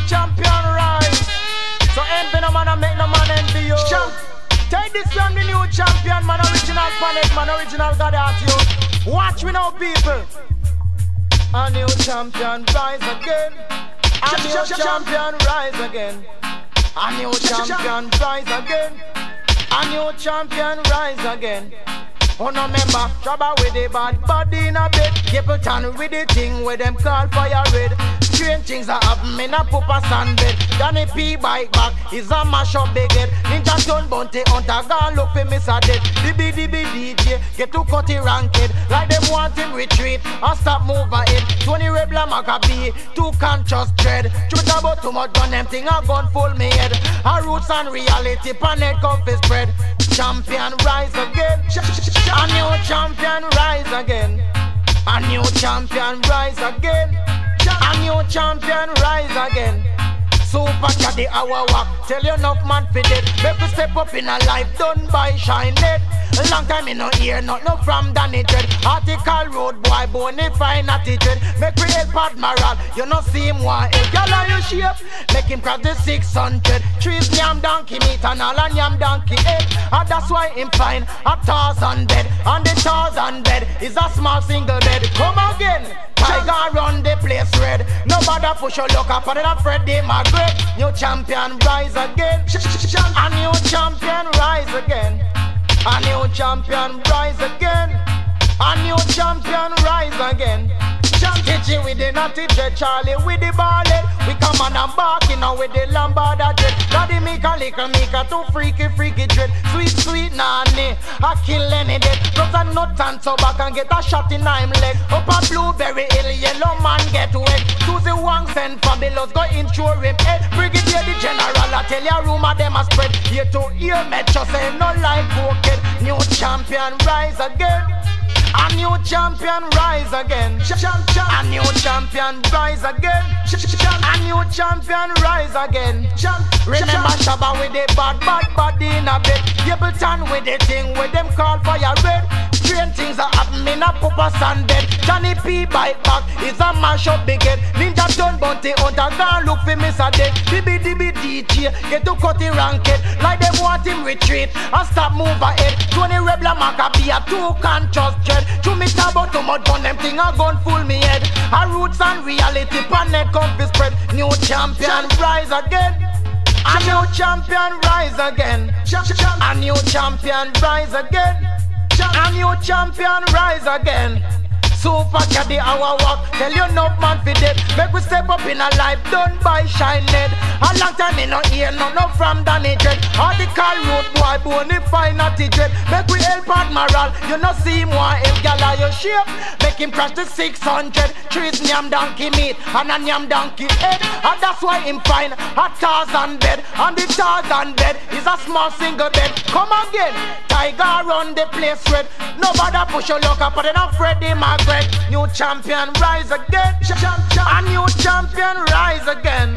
champion rise. So envy no man and make no man envy you. Take this from the new champion, man. Original planet, man. Original God at you. Watch me now, people. A new champion rise again. A new champion rise again. A new champion rise again. A new champion rise again. Oh no member, trouble with the bad body in a bed. People turn with the thing where them call fire red. Strange things are happening in a pupa sunbed. Danny P bike back is a mash up big head. Ninja Stone Bounty Hunter gone look for Mr. Dead. DB DJ get to cut it ranked. Like them want him retreat and stop move ahead. 20 Rebla Maccabee, too conscious dread. Truth about too much gun, them thing a gun full me head. A roots and reality, planet comfy spread. Champion rise again. A new champion rise again. A new champion rise again. A new champion rise again. Super caddy our walk. Tell you enough man for dead. Make we step up in a life done by Shine Dead. A long time in no ear, not no from Danny Dread. Article road boy, bony fine attitude. Make we help Admiral, you no see him want help. Y'all on your shape, make him cross the 600. Trees yam donkey meat and all and yam donkey egg. And that's why him find a 1,000 bed. And the 1,000 bed is a small single bed. Come again. Tiger run the place red. Nobody push your luck up and then Freddie Margaret. New champion rise again. A new champion rise again. A new champion rise again. A new champion rise again. Stitchy with the naughty dread, Charlie with the ballet. We come on and barking now with the lambada dread. Daddy Mika, little Mika, too freaky dread. Sweet nanny, I kill any dead. Plus a nut and so back and get a shot in him leg. Up a blueberry hill, yellow man get wet. Susie Wang send fabulous, go insure him head. Brigadier the general, I tell ya rumor them a spread. Here to ear metro say no like crooked. New champion rise again. A new champion rise again. A new champion rise again. A new champion rise again. Remember Shabba with the bad body in a bed. Ableton with the thing with them call fire red. Strange things are happening in a pupa sunbed. Johnny P bike back is a mash up big head. Ninja Stone Bounty Hunter gone look for Mr. Dead. DB DJ get to cut it ranked. Like them want him retreat and stop move ahead. 20 Rebla Maccabee a too conscious dread. To me talk about too much gun, them thing a gun full me head. A roots and reality, planet comfy spread. New champion rise again. A new champion rise again. A new champion rise again. A new champion rise again. Super caddy our walk. Tell you enough man for dead. Make we step up in a life done by Shine Dead. A long time in no ear, no from Danny Dread. Article road boy, bony fine attitude. Make we help Admiral, you no see him want help. Gal on your shape, make him crash the 600. Trees yam donkey meat and a yam donkey head. And that's why him find a 1,000 bed. And the 1,000 bed is a small single bed. Come again, Tiger run the place red. Nobody push your luck up and then Freddie Margaret. New champion rise again. A new champion rise again.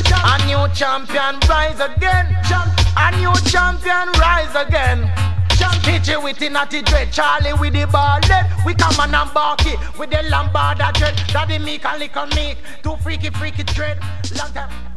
A new champion rise again. A new champion rise again. Stitchy with the naughty dread, Charlie with the ballet. We come on and barky with the lambada dread. Daddy Meek and little Meek, too freaky dread. Long time.